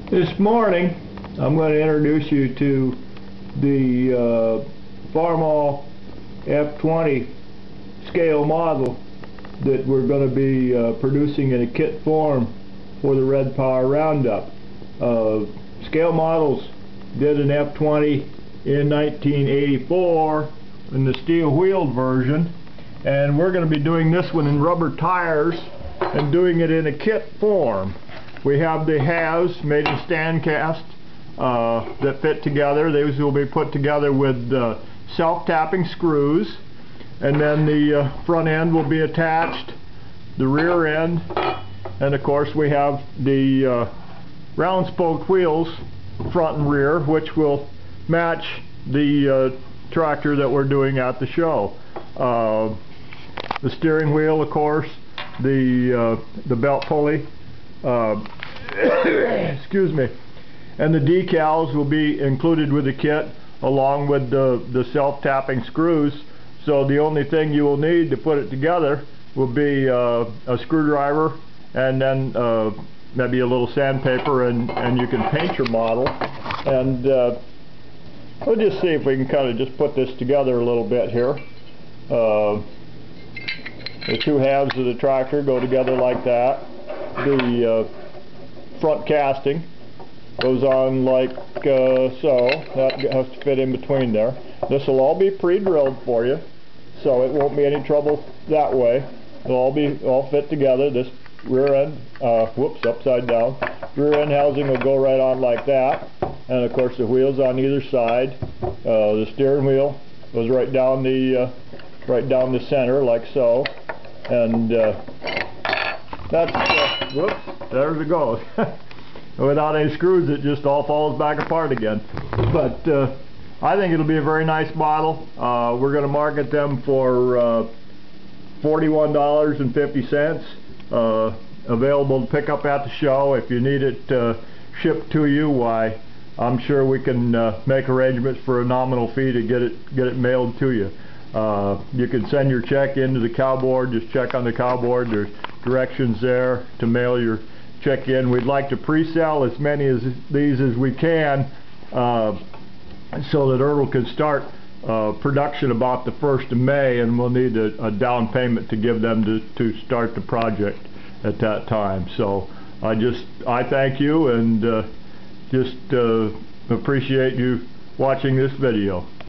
This morning I'm going to introduce you to the Farmall F20 scale model that we're going to be producing in a kit form for the Red Power Roundup. Scale models did an F20 in 1984 in the steel wheeled version, and we're going to be doing this one in rubber tires and doing it in a kit form. We have the halves made in stand cast that fit together. These will be put together with self-tapping screws, and then the front end will be attached, the rear end, and of course we have the round spoke wheels front and rear, which will match the tractor that we're doing at the show. The steering wheel, of course, the belt pulley, excuse me, and the decals will be included with the kit along with the self-tapping screws. So the only thing you will need to put it together will be a screwdriver and then maybe a little sandpaper, and you can paint your model. And we'll just see if we can kind of just put this together a little bit here. The two halves of the tractor go together like that. The front casting goes on like so. That has to fit in between there. This will all be pre-drilled for you, so it won't be any trouble that way. It'll all fit together. This rear end, whoops, upside down. Rear end housing will go right on like that, and of course the wheels on either side. The steering wheel goes right down the center like so, and that's whoops, there it goes. Without any screws, it just all falls back apart again. But I think it'll be a very nice model. We're going to market them for $41.50. Available to pick up at the show. If you need it shipped to you, why, I'm sure we can make arrangements for a nominal fee to get it mailed to you. You can send your check into the cowboard. Just check on the cowboard. There's directions there to mail your check in. We'd like to pre-sell as many of these as we can so that Earl can start production about the 1st of May, and we'll need a down payment to give them to start the project at that time. So I thank you, and just appreciate you watching this video.